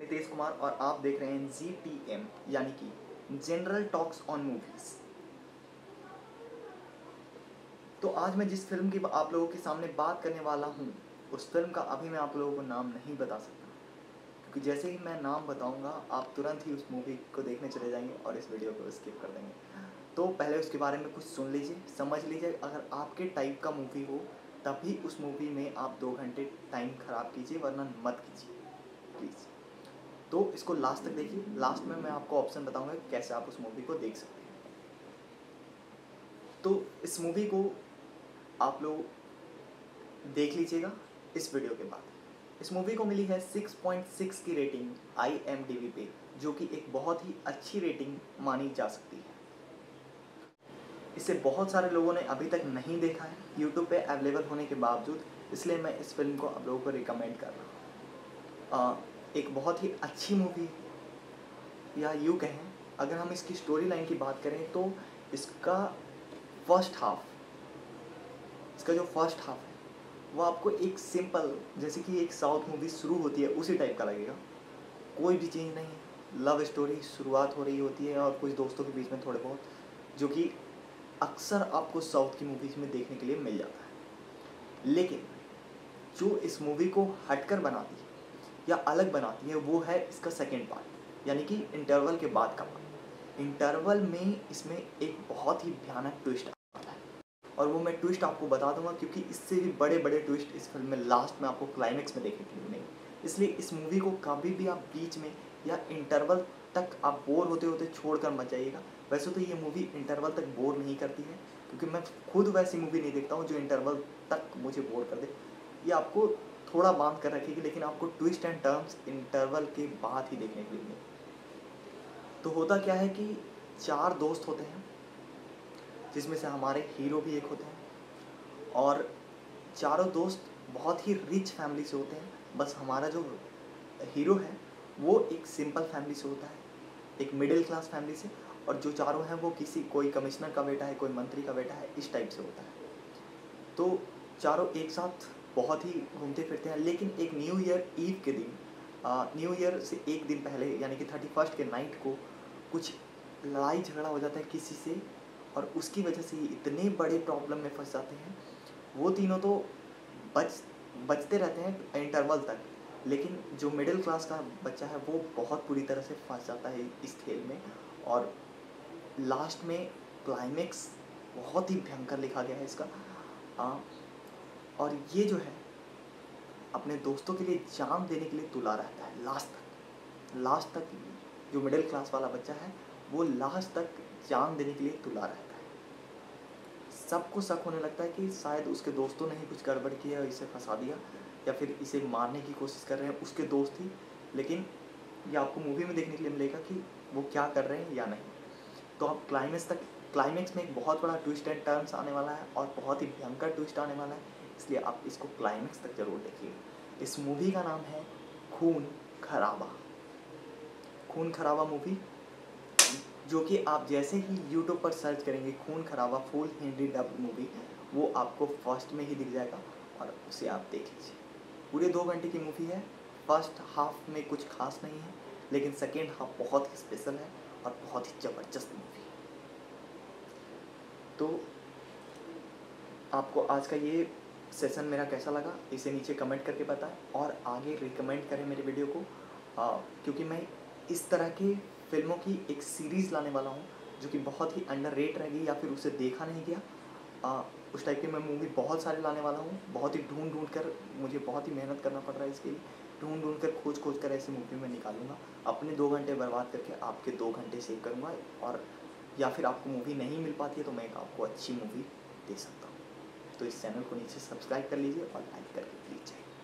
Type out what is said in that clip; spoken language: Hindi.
रितेश कुमार और आप देख रहे हैं GTM यानी कि जनरल टॉक्स ऑन मूवीज़। तो आज मैं जिस फिल्म की आप लोगों के सामने बात करने वाला हूँ उस फिल्म का अभी मैं आप लोगों को नाम नहीं बता सकता, क्योंकि जैसे ही मैं नाम बताऊँगा आप तुरंत ही उस मूवी को देखने चले जाएंगे और इस वीडियो को स्किप कर देंगे। तो पहले उसके बारे में कुछ सुन लीजिए, समझ लीजिए। अगर आपके टाइप का मूवी हो तभी उस मूवी में आप 2 घंटे टाइम ख़राब कीजिए, वरना मत कीजिए प्लीज़। तो इसको लास्ट तक देखिए। लास्ट में मैं आपको ऑप्शन बताऊंगा कैसे आप उस मूवी को देख सकते हैं। तो इस मूवी को आप लोग देख लीजिएगा इस वीडियो के बाद। इस मूवी को मिली है 6.6 की रेटिंग IMDb पे, जो कि एक बहुत ही अच्छी रेटिंग मानी जा सकती है। इसे बहुत सारे लोगों ने अभी तक नहीं देखा है यूट्यूब पे अवेलेबल होने के बावजूद, इसलिए मैं इस फिल्म को आप लोगों को रिकमेंड कर रहा हूँ। एक बहुत ही अच्छी मूवी, या यूँ कहें अगर हम इसकी स्टोरी लाइन की बात करें तो इसका जो फर्स्ट हाफ है वो आपको एक सिंपल, जैसे कि एक साउथ मूवी शुरू होती है उसी टाइप का लगेगा। कोई भी चेंज नहीं है, लव स्टोरी शुरुआत हो रही होती है और कुछ दोस्तों के बीच में थोड़े बहुत, जो कि अक्सर आपको साउथ की मूवीज़ में देखने के लिए मिल जाता है। लेकिन जो इस मूवी को हटकर बनाती है या अलग बनाती है वो है इसका सेकेंड पार्ट, यानी कि इंटरवल के बाद का पार्ट। इंटरवल में इसमें एक बहुत ही भयानक ट्विस्ट आता है, और वो मैं ट्विस्ट आपको बता दूंगा, क्योंकि इससे भी बड़े बड़े ट्विस्ट इस फिल्म में लास्ट में आपको क्लाइमेक्स में देखने के लिए मिलेंगे। इसलिए इस मूवी को कभी भी आप बीच में या इंटरवल तक आप बोर होते होते छोड़ कर मत जाइएगा। वैसे तो ये मूवी इंटरवल तक बोर नहीं करती है, क्योंकि मैं खुद वैसी मूवी नहीं देखता हूँ जो इंटरवल तक मुझे बोर कर दे। ये आपको थोड़ा बांध कर रखेगी, लेकिन आपको ट्विस्ट एंड टर्न्स इंटरवल के बाद ही देखने के लिए मिलेंगे। तो होता क्या है कि 4 दोस्त होते हैं, जिसमें से हमारे हीरो भी एक होते हैं, और चारों दोस्त बहुत ही रिच फैमिली से होते हैं। बस हमारा जो हीरो है वो एक सिंपल फैमिली से होता है, एक मिडिल क्लास फैमिली से, और जो चारों हैं वो कोई कमिश्नर का बेटा है, कोई मंत्री का बेटा है, इस टाइप से होता है। तो चारों एक साथ बहुत ही घूमते फिरते हैं। लेकिन एक न्यू ईयर ईव के दिन, न्यू ईयर से एक दिन पहले यानी कि 31 के नाइट को कुछ लड़ाई झगड़ा हो जाता है किसी से, और उसकी वजह से ये इतने बड़े प्रॉब्लम में फंस जाते हैं। वो तीनों तो बचते रहते हैं इंटरवल तक, लेकिन जो मिडिल क्लास का बच्चा है वो बहुत बुरी तरह से फंस जाता है इस खेल में। और लास्ट में क्लाइमेक्स बहुत ही भयंकर लिखा गया है इसका। और ये जो है अपने दोस्तों के लिए जान देने के लिए तुला रहता है लास्ट तक। जो मिडिल क्लास वाला बच्चा है वो लास्ट तक जान देने के लिए तुला रहता है। सबको शक होने लगता है कि शायद उसके दोस्तों ने ही कुछ गड़बड़ किया और इसे फंसा दिया, या फिर इसे मारने की कोशिश कर रहे हैं उसके दोस्त ही। लेकिन ये आपको मूवी में देखने के लिए मिलेगा कि वो क्या कर रहे हैं या नहीं। तो आप क्लाइमेक्स में एक बहुत बड़ा ट्विस्ट एंड टर्न्स आने वाला है, और बहुत ही भयंकर ट्विस्ट आने वाला है, इसलिए आप इसको क्लाइमेक्स तक जरूर देखिए। इस मूवी का नाम है खून खराबा मूवी, जो कि आप जैसे ही यूट्यूब पर सर्च करेंगे खून खराबा फुल हिंदी डब्ड मूवी, वो आपको फर्स्ट में ही दिख जाएगा, और उसे आप देख लीजिए। पूरे 2 घंटे की मूवी है। फर्स्ट हाफ में कुछ खास नहीं है, लेकिन सेकेंड हाफ बहुत ही स्पेशल है और बहुत ही ज़बरदस्त मूवी है। तो आपको आज का ये सेशन मेरा कैसा लगा इसे नीचे कमेंट करके बताएं, और आगे रिकमेंड करें मेरे वीडियो को, क्योंकि मैं इस तरह की फिल्मों की एक सीरीज़ लाने वाला हूँ जो कि बहुत ही अंडररेट रहेगी या फिर उसे देखा नहीं गया। उस टाइप की मैं मूवी बहुत सारे लाने वाला हूँ। बहुत ही ढूंढ कर, मुझे बहुत ही मेहनत करना पड़ रहा है इसके लिए। ढूंढ कर खोज कर ऐसी मूवी मैं निकालूंगा। अपने 2 घंटे बर्बाद करके आपके 2 घंटे सेव करूँगा, और या फिर आपको मूवी नहीं मिल पाती है तो मैं एक आपको अच्छी मूवी दे सकता हूँ। तो इस चैनल को नीचे सब्सक्राइब कर लीजिए और लाइक करके प्लीज जाइए।